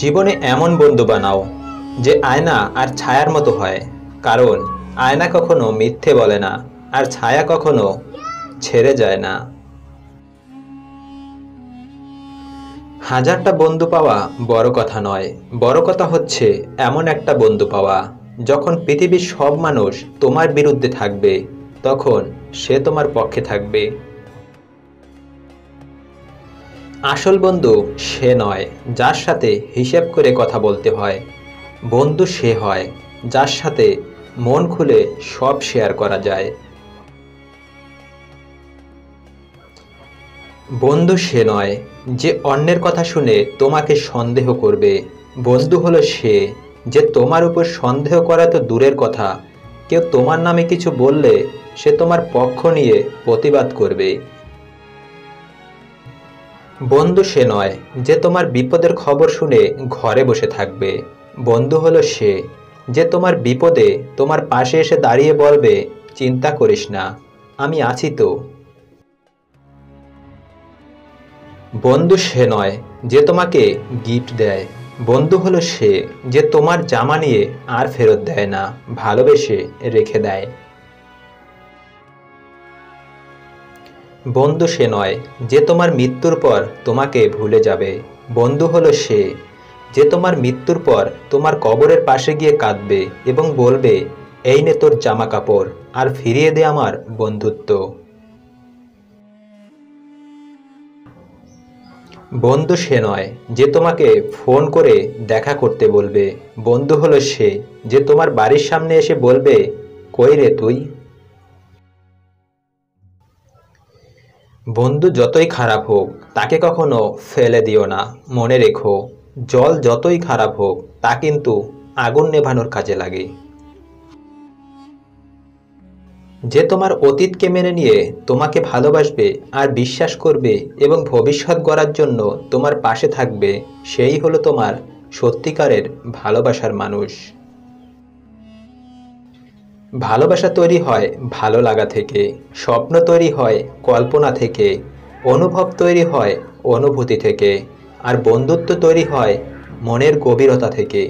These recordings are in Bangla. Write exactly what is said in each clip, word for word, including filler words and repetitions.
জীবনে এমন বন্ধু বানাও যে আয়না আর ছায়ার মতো হয়, কারণ আয়না কখনো মিথ্যে বলে না আর ছায়া কখনো ছেড়ে যায় না। হাজারটা বন্ধু পাওয়া বড় কথা নয়, বড় কথা হচ্ছে এমন একটা বন্ধু পাওয়া যখন পৃথিবীর সব মানুষ তোমার বিরুদ্ধে থাকবে তখন সে তোমার পক্ষে থাকবে। আসল বন্ধু সে নয় যার সাথে হিসেব করে কথা বলতে হয়, বন্ধু সে হয় যার সাথে মন খুলে সব শেয়ার করা যায়। বন্ধু সে নয় যে অন্যের কথা শুনে তোমাকে সন্দেহ করবে, বন্ধু হলো সে যে তোমার উপর সন্দেহ করা তো দূরের কথা, কেউ তোমার নামে কিছু বললে সে তোমার পক্ষ নিয়ে প্রতিবাদ করবে। বন্ধু সে নয় যে তোমার বিপদের খবর শুনে ঘরে বসে থাকবে, বন্ধু হলো সে যে তোমার বিপদে তোমার পাশে এসে দাঁড়িয়ে বলবে, চিন্তা করিস না, আমি আছি তো। বন্ধু সে নয় যে তোমাকে গিফট দেয়, বন্ধু হলো সে যে তোমার জামা নিয়ে আর ফেরত দেয় না, ভালোবেসে রেখে দেয়। বন্ধু সে নয় যে তোমার মৃত্যুর পর তোমাকে ভুলে যাবে, বন্ধু হলো সে যে তোমার মৃত্যুর পর তোমার কবরের পাশে গিয়ে কাঁদবে এবং বলবে, এই নে তোর জামা কাপড় আর ফিরিয়ে দে আমার বন্ধুত্ব। বন্ধু সে নয় যে তোমাকে ফোন করে দেখা করতে বলবে, বন্ধু হলো সে যে তোমার বাড়ির সামনে এসে বলবে, কই রে তুই। বন্ধু যতই খারাপ হোক তাকে কখনো ফেলে দিও না, মনে রেখো জল যতই খারাপ হোক তা কিন্তু আগুন নেভানোর কাজে লাগে। যে তোমার অতীতকে মেনে নিয়ে তোমাকে ভালোবাসবে আর বিশ্বাস করবে এবং ভবিষ্যৎ গড়ার জন্য তোমার পাশে থাকবে, সেই হলো তোমার সত্যিকারের ভালোবাসার মানুষ। ভালোবাসা তৈরি হয় ভালো লাগা থেকে, স্বপ্ন তৈরি হয় কল্পনা থেকে, অনুভব তৈরি হয় অনুভূতি থেকে, আর বন্ধুত্ব তৈরি হয় মনের গভীরতা থেকে।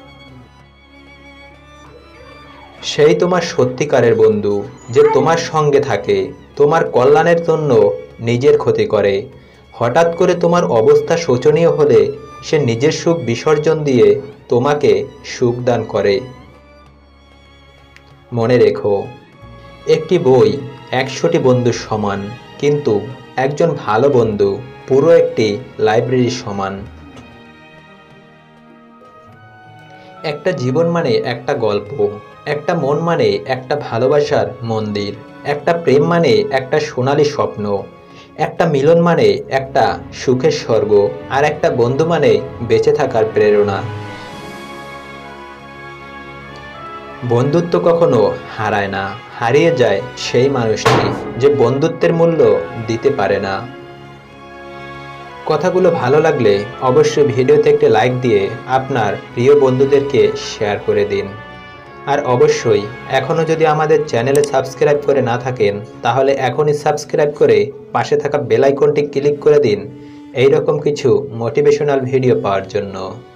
সেই তোমার সত্যিকারের বন্ধু যে তোমার সঙ্গে থাকে, তোমার কল্যাণের জন্য নিজের ক্ষতি করে, হঠাৎ করে তোমার অবস্থা শোচনীয় হলে সে নিজের সুখ বিসর্জন দিয়ে তোমাকে সুখ দান করে। মনে রেখো, একটি বই একশোটি বন্ধুর সমান, কিন্তু একজন ভালো বন্ধু পুরো একটি লাইব্রেরির সমান। একটা জীবন মানে একটা গল্প, একটা মন মানে একটা ভালোবাসার মন্দির, একটা প্রেম মানে একটা সোনালী স্বপ্ন, একটা মিলন মানে একটা সুখের স্বর্গ, আর একটা বন্ধু মানে বেঁচে থাকার প্রেরণা। বন্ধুত্ব কখনো হারায় না, হারিয়ে যায় সেই মানুষটি যে বন্ধুত্বের মূল্য দিতে পারে না। কথাগুলো ভালো লাগলে অবশ্যই ভিডিওতে একটি লাইক দিয়ে আপনার প্রিয় বন্ধুদেরকে শেয়ার করে দিন। আর অবশ্যই এখনও যদি আমাদের চ্যানেলে সাবস্ক্রাইব করে না থাকেন তাহলে এখনই সাবস্ক্রাইব করে পাশে থাকা বেল আইকনটি ক্লিক করে দিন এই রকম কিছু মোটিভেশনাল ভিডিও পাওয়ার জন্য।